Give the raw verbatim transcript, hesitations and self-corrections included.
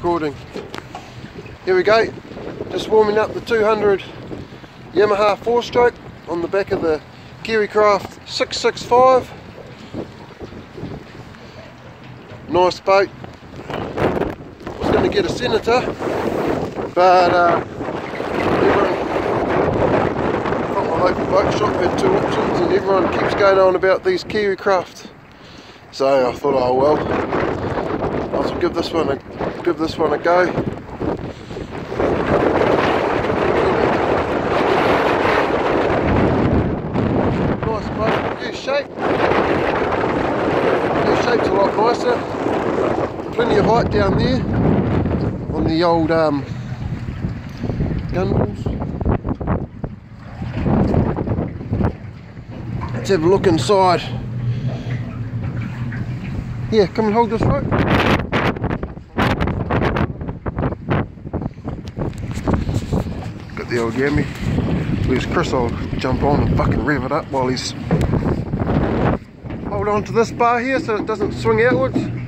Recording. Here we go. Just warming up the two hundred Yamaha four stroke on the back of the Kiwi Kraft six six five. Nice boat. Was going to get a Senator, but uh, everyone from my local boat shop had two options, and everyone keeps going on about these Kiwi Kraft. So I thought, oh well, I'll give this one a give this one a go. Nice boat, new shape. New shape's a lot nicer. Plenty of height down there on the old um, gun balls. Let's have a look inside. Yeah, come and hold this rope. Got the old yammy. Where's Chris? I'll jump on and fucking rev it up while he's... Hold on to this bar here so it doesn't swing outwards.